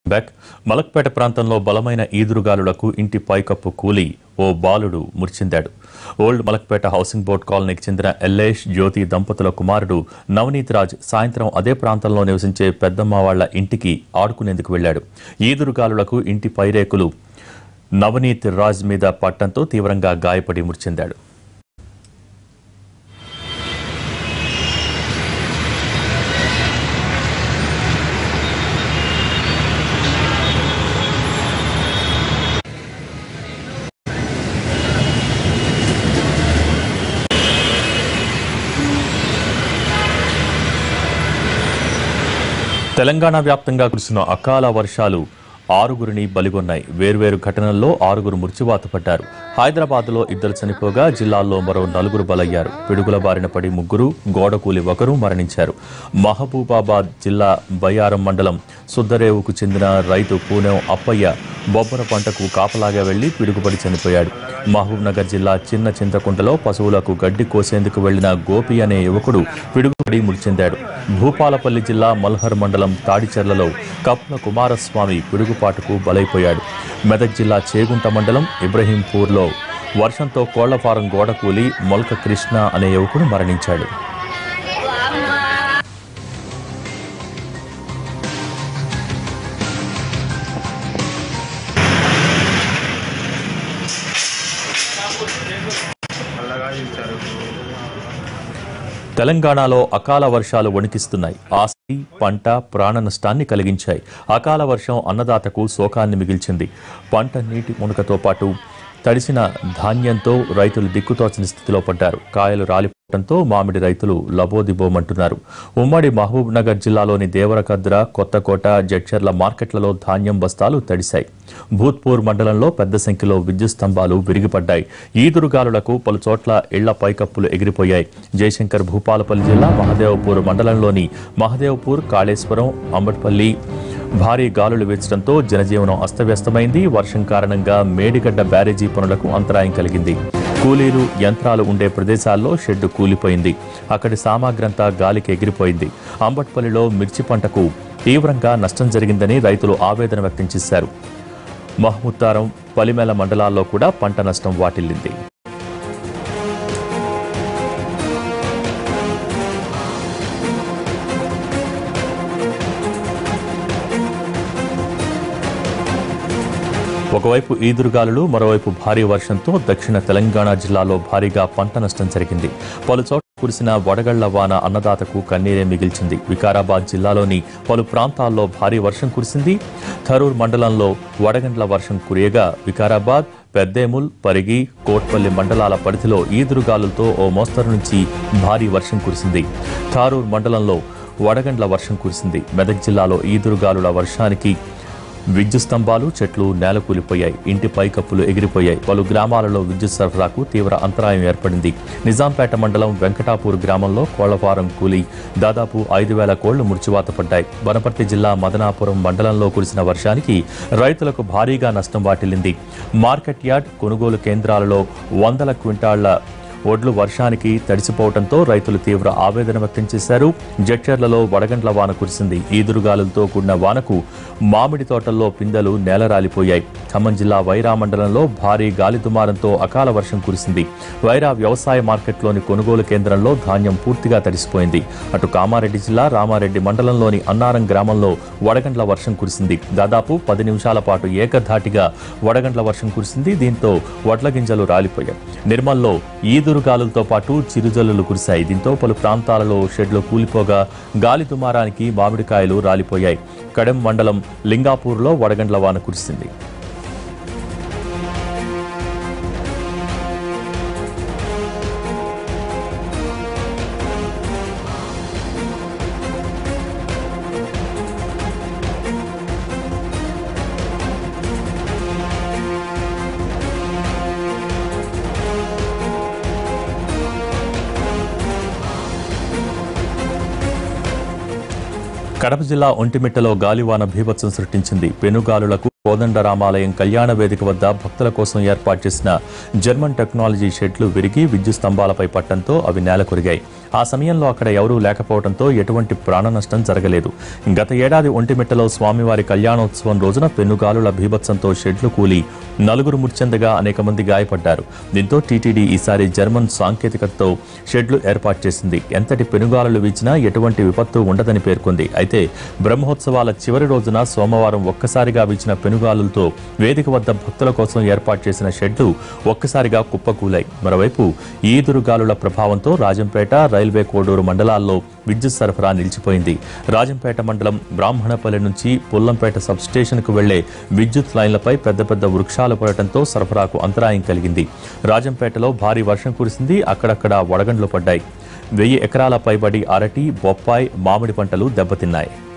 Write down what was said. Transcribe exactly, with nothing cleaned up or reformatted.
Back Malakpet ప్రాంతంలో బలమైన ఈదురుగాలులకు ఇంటి పైకప్పు కూలి ఓ బాలుడు మృతిచెందాడు. ఓల్డ్ మలక్పేట హౌసింగ్ బోర్డ్ కాలనీకి చెందిన ఎల్లేష్ జ్యోతి దంపతుల కుమారుడు నవనీత్ రాజ్ సాయంత్రం అదే ప్రాంతంలో నివసించే పెద్దమ్మ వాళ్ల ఇంటికి ఆడుకునేందుకు వెళ్లాడు. ఈదురుగాలులకు ఇంటి పైరేకులు నవనీత్ రాజ్ మీద పట్టడంతో తీవ్రంగా గాయపడి మృతిచెందాడు. తెలంగాణ వ్యాప్తంగా కురిసిన అకాల వర్షాలు ఆరుగురిని బలిగొన్నాయి. వేర్వేరు ఘటనల్లో ఆరుగురు మృత్యువాత పడ్డారు. హైదరాబాద్లో ఇద్దరు చనిపోగా జిల్లాల్లో మరో నలుగురు బలయ్యారు. పిడుగుల బారిన పడి ముగ్గురు, గోడకూలి ఒకరు మరణించారు. మహబూబాబాద్ జిల్లా బయ్యారం మండలం సుద్దరేవుకు చెందిన రైతు పూనెం అప్పయ్య బొబ్బర పంటకు కాపలాగా వెళ్లి పిడుగుపడి చనిపోయాడు. మహబూబ్ నగర్ జిల్లా చిన్న చింతకుంటలో పశువులకు గడ్డి కోసేందుకు వెళ్లిన గోపి అనే యువకుడు పిడుగుపడి మృతి చెందాడు. భూపాలపల్లి జిల్లా మల్హర్ మండలం తాడిచెర్లలో కప్పుల కుమారస్వామి పిడుగుపాటుకు బలైపోయాడు. మెదక్ జిల్లా చేగుంట మండలం ఇబ్రహీంపూర్లో వర్షంతో కోళ్లఫారం గోడ కూలి మొల్క కృష్ణ అనే యువకుడు మరణించాడు. తెలంగాణలో అకాల వర్షాలు వణికిస్తున్నాయి. ఆస్తి, పంట, ప్రాణ నష్టాన్ని కలిగించాయి. అకాల వర్షం అన్నదాతకు శోకాన్ని మిగిల్చింది. పంట నీటి మునకతో పాటు తడిసిన ధాన్యంతో రైతులు దిక్కుతోచని స్థితిలో పడ్డారు. కాయలు రాలిపోవడంతో మామిడి రైతులు లబోదిబోమంటున్నారు. ఉమ్మడి మహబూబ్ నగర్ జిల్లాలోని దేవరకద్ర, కొత్తకోట, జడ్చర్ల మార్కెట్లలో ధాన్యం బస్తాలు తడిశాయి. భూత్పూర్ మండలంలో పెద్ద సంఖ్యలో విద్యుత్ స్తంభాలు విరిగిపడ్డాయి. ఈదురుగాలులకు పలుచోట్ల ఇళ్ల పైకప్పులు ఎగిరిపోయాయి. జయశంకర్ భూపాలపల్లి జిల్లా మహదేవ్పూర్ మండలంలోని మహదేవ్పూర్, కాళేశ్వరం, అంబట్పల్లి భారీ గాలులు వీచడంతో జనజీవనం అస్తవ్యస్తమైంది. వర్షం కారణంగా మేడిగడ్డ బ్యారేజీ పనులకు అంతరాయం కలిగింది. కూలీలు, యంత్రాలు ఉండే ప్రదేశాల్లో షెడ్డు కూలిపోయింది. అక్కడి సామాగ్రంతా గాలికి ఎగిరిపోయింది. అంబట్పల్లిలో మిర్చి పంటకు తీవ్రంగా నష్టం జరిగిందని రైతులు ఆవేదన వ్యక్తం చేశారు. మహమూతారం, పలిమేల మండలాల్లో కూడా పంట నష్టం వాటిల్లింది. ఒకవైపు ఈదురుగాలులు, మరోవైపు భారీ వర్షంతో దక్షిణ తెలంగాణ జిల్లాలో భారీగా పంట నష్టం జరిగింది. పలుచోట్ల కురిసిన వడగళ్ల వాన అన్నదాతకు కన్నీరే మిగిల్చింది. వికారాబాద్ జిల్లాలోని పలు ప్రాంతాల్లో భారీ వర్షం కురిసింది. థరూర్ మండలంలో వడగండ్ల వర్షం కురియగా వికారాబాద్, పెద్దేముల్, పరిగి, కోట్పల్లి మండలాల పరిధిలో ఈదురుగాలులతో ఓ మోస్తరు నుంచి భారీ వర్షం కురిసింది. థారూర్ మండలంలో వడగండ్ల వర్షం కురిసింది. మెదక్ జిల్లాలో ఈదురుగాలుల వర్షానికి విద్యుత్ స్తంభాలు, చెట్లు నేలకూలిపోయాయి. ఇంటి పైకప్పులు ఎగిరిపోయాయి. పలు గ్రామాలలో విద్యుత్ సరఫరాకు తీవ్ర అంతరాయం ఏర్పడింది. నిజాంపేట మండలం వెంకటాపూర్ గ్రామంలో కోళ్లఫారం కూలి దాదాపు ఐదు వేల కోళ్లు మృత్యువాత పడ్డాయి. వనపర్తి జిల్లా మదనాపురం మండలంలో కురిసిన వర్షానికి రైతులకు భారీగా నష్టం వాటిల్లింది. మార్కెట్ యార్డ్, కొనుగోలు కేంద్రాలలో వందల క్వింటాళ్ల ఒడ్లు వర్షానికి తడిసిపోవడంతో రైతులు తీవ్ర ఆవేదన వ్యక్తం చేశారు. జడ్చర్లలో వడగండ్ల వాన కురిసింది. ఈదురుగాలులతో కూడిన వానకు మామిడి తోటల్లో పిందెలు నేలరాలిపోయాయి. ఖమ్మం జిల్లా వైరా మండలంలో భారీ గాలి దుమారంతో అకాల వర్షం కురిసింది. వైరా వ్యవసాయ మార్కెట్లోని కొనుగోలు కేంద్రంలో ధాన్యం పూర్తిగా తడిసిపోయింది. అటు కామారెడ్డి జిల్లా రామారెడ్డి మండలంలోని అన్నారం గ్రామంలో వడగండ్ల వర్షం కురిసింది. దాదాపు పది నిమిషాల పాటు ఏకధాటిగా వడగండ్ల వర్షం కురిసింది. దీంతో వడ్ల గింజలు రాలిపోయాయి. నిర్మల్లో ఈదు ఈదురుగాలులతో పాటు చిరుజల్లులు కురిశాయి. దీంతో పలు ప్రాంతాలలో షెడ్లు కూలిపోగా గాలి దుమారానికి మామిడికాయలు రాలిపోయాయి. కడెం మండలం లింగాపూర్లో వడగండ్ల వాన కురిసింది. కడప జిల్లా ఒంటిమిట్టలో గాలివాన భీభత్సం సృష్టించింది. పెనుగాలులకు కోదండరామాలయం కళ్యాణ వేదిక వద్ద భక్తుల కోసం ఏర్పాటు చేసిన జర్మన్ టెక్నాలజీ షెడ్లు విరిగి విద్యుత్ స్తంభాలపై పట్టడంతో అవి నేలకొరిగాయి. ఆ సమయంలో అక్కడ ఎవరూ లేకపోవడంతో ఎటువంటి ప్రాణ నష్టం జరగలేదు. గత ఏడాది ఒంటిమిట్టలో స్వామివారి కళ్యాణోత్సవం రోజున పెనుగాలుల బీభత్సంతో షెడ్లు కూలి నలుగురు మృత్యందగా అనేక మంది గాయపడ్డారు. దీంతో టీటీడీ ఈసారి జర్మన్ సాంకేతికతతో షెడ్లు ఏర్పాటు చేసింది. ఎంతటి పెనుగాలులు వీచినా ఎటువంటి విపత్తు ఉండదని పేర్కొంది. అయితే బ్రహ్మోత్సవాల చివరి రోజున సోమవారం ఒక్కసారిగా వీచిన పెనుగాలులతో వేదిక వద్ద భక్తుల కోసం ఏర్పాటు చేసిన షెడ్లు ఒక్కసారిగా కుప్పకూలాయి. మరోవైపు ఈదురుగాలుల ప్రభావంతో రాజంపేట, రైల్వే కోడూరు మండలాల్లో విద్యుత్ సరఫరా నిలిచిపోయింది. రాజంపేట మండలం బ్రాహ్మణపల్లి నుంచి పుల్లంపేట సబ్స్టేషన్కు వెళ్లే విద్యుత్ లైన్లపై పెద్ద పెద్ద వృక్షాలు పడటంతో సరఫరాకు అంతరాయం కలిగింది. రాజంపేటలో భారీ వర్షం కురిసింది. అక్కడక్కడ వడగండ్లు పడ్డాయి. వెయ్యి ఎకరాల పైబడి అరటి, బొప్పాయి, మామిడి పంటలు దెబ్బతిన్నాయి.